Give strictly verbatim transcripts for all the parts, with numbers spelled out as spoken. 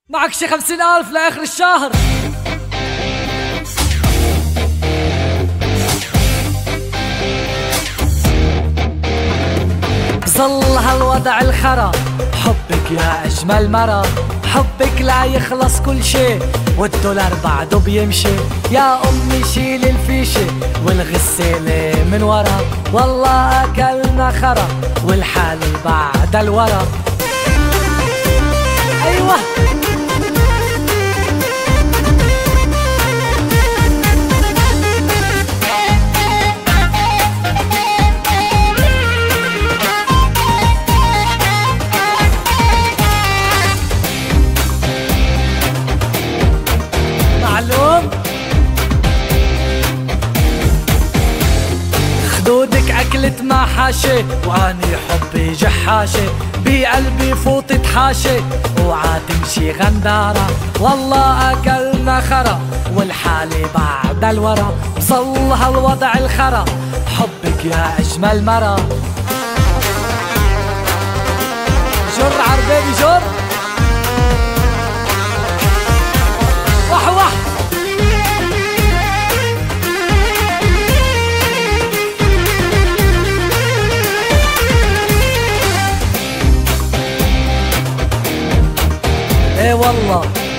معك شي خمسين ألف لآخر الشهر. بظل هالوضع الخرا، حبك يا أجمل مرة، حبك لا يخلص كل شي، والدولار بعده بيمشي. يا أمي شيل الفيشة والغسالة من ورا، والله أكلنا خرا والحال بعد الورا. أيوة معلوم. خدودك أكلت محاشي وأني حبي جحاشي، بقلبي فوتت حاشي اوعى تمشي غندارة، والله أكلنا خرا والحالة بعد الورا. بصل هالوضع الخرا، حبك يا أجمل مرة. جر عربيبي جر وح وح. ايه والله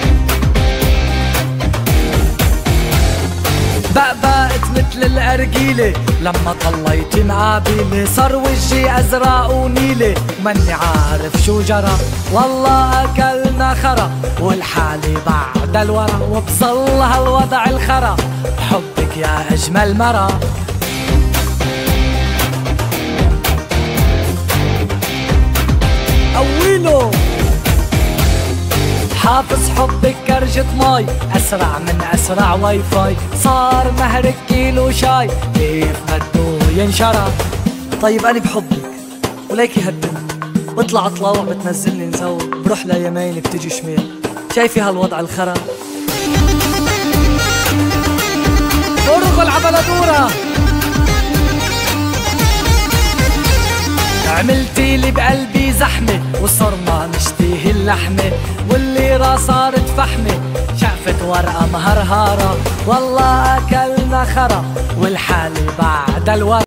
بقبقت مثل الأرجيلة لما طليتي مقابلة، صار وجهي أزرق ونيلة ماني عارف شو جرى، والله أكلنا خرا والحالة بعد الورا. وبصل هالوضع الخرا، حبك يا أجمل مرة. قويله حافظ حبك كرجة ماي، أسرع من أسرع واي فاي، صار مهرك كيلو شاي كيف بده ينشرى. طيب أنا بحبك وليكي هالدنيا، بطلع طلاوع بتنزلني نزوق، بروح ليمين بتجي شمال، شايفي هالوضع الخرا؟ ارغل عبلدورة. عملتيلي بقلبي زحمة وصرنا نشتهي اللحمة، والليرة صارت فحمة شقفت ورقة مهرهارة، والله أكلنا خرا والحالة بعد الورا.